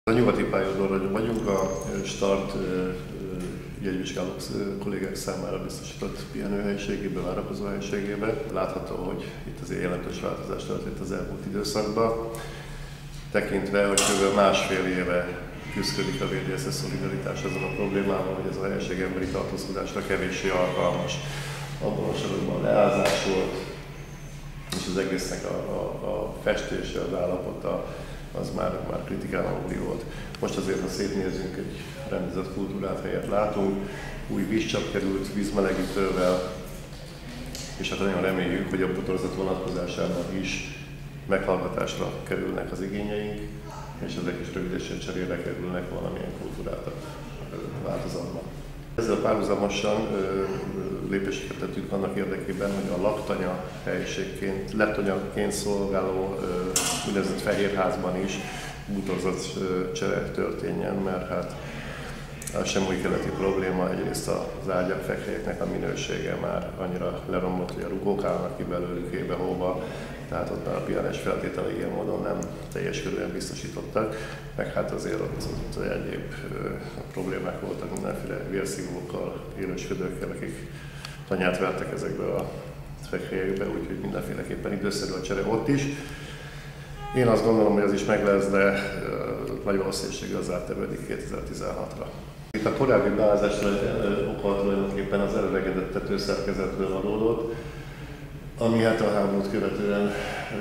A nyugati pályaudvaron vagyunk, a Start jegyvizsgáló kollégák számára biztosított pihenőhelyiségében, várakozóhelyiségében. Látható, hogy itt azért jelentős változás történt az elmúlt időszakban. Tekintve, hogy kb. Másfél éve küszködik a VDSZ Szolidaritás ezzel a problémával, hogy ez a helység emberi tartózkodásra kevéssé alkalmas. Abban a sorokban leázás volt, és az egésznek a festése, az állapota, az már kritikán aluli volt. Most azért, ha szétnézünk, egy rendezett kultúrát helyet látunk, új vízcsap került vízmelegítővel, és hát nagyon reméljük, hogy a bútorzat vonatkozásában is meghallgatásra kerülnek az igényeink, és ezek is rövidesen cserére kerülnek valamilyen kultúrát a változatban. Ezzel párhuzamosan lépéseket tettünk annak érdekében, hogy a laktanya helyiségként, lettanyaként szolgáló úgynevezett Fehérházban is bútorzatcsere történjen, mert hát az sem új keleti probléma, egyrészt az ágyak, fekréknek a minősége már annyira leromlott, hogy a rugók állnak ki belőlük ébe-hóba, tehát ott már a pihenés feltételei ilyen módon nem teljes körülön biztosítottak, meg hát azért ott egyéb problémák voltak mindenféle vérszívókkal, élősködőkkel, akik tanyát vertek ezekbe a fekrélyekbe, úgyhogy mindenféleképpen időszerű a csere ott is. Én azt gondolom, hogy az is meg lesz, de nagy valószínűséggel az áttevődik 2016-ra. Itt a korábbi beázásra oka tulajdonképpen az elöregedett tetőszerkezetből adódott, ami hát a háborút követően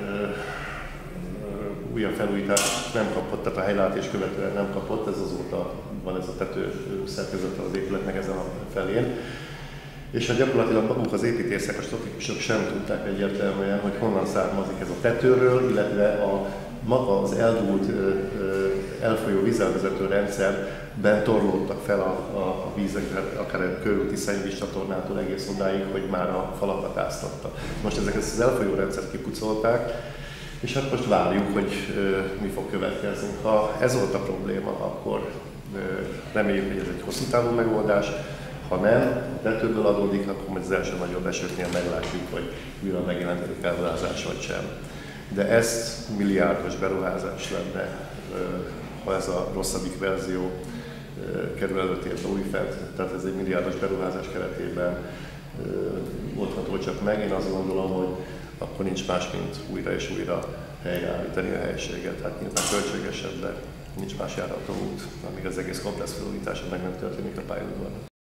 újabb felújítást nem kapott, tehát a helyreállítás követően nem kapott, ez azóta van ez a tetőszerkezete az épületnek ezen a felén. És hát gyakorlatilag maguk az építészek, a statikusok sem tudták egyértelműen, hogy honnan származik ez a tetőről, illetve maga az eldúlt, elfolyó vízelvezető rendszerben torlódtak fel a vízek, akár a körülti szennyvízcsatornától egész odáig, hogy már a falakat áztatta. Most ezeket az elfolyó rendszert kipucolták, és hát most várjuk, hogy mi fog következni. Ha ez volt a probléma, akkor reméljük, hogy ez egy hosszú távú megoldás. Ha nem, tetőből adódik, akkor majd az első nagyobb esőknél meglátjuk, hogy újra megjelentetik elvarázás vagy sem. De ez milliárdos beruházás lenne, ha ez a rosszabbik verzió kerül előtérbe újfent, tehát ez egy milliárdos beruházás keretében oldható csak meg. Én azt gondolom, hogy akkor nincs más, mint újra és újra helyreállítani a helyiséget. Hát nyilván költségesebb, de nincs más járható út, amíg az egész komplex felújítása meg nem történik a pályaudvaron.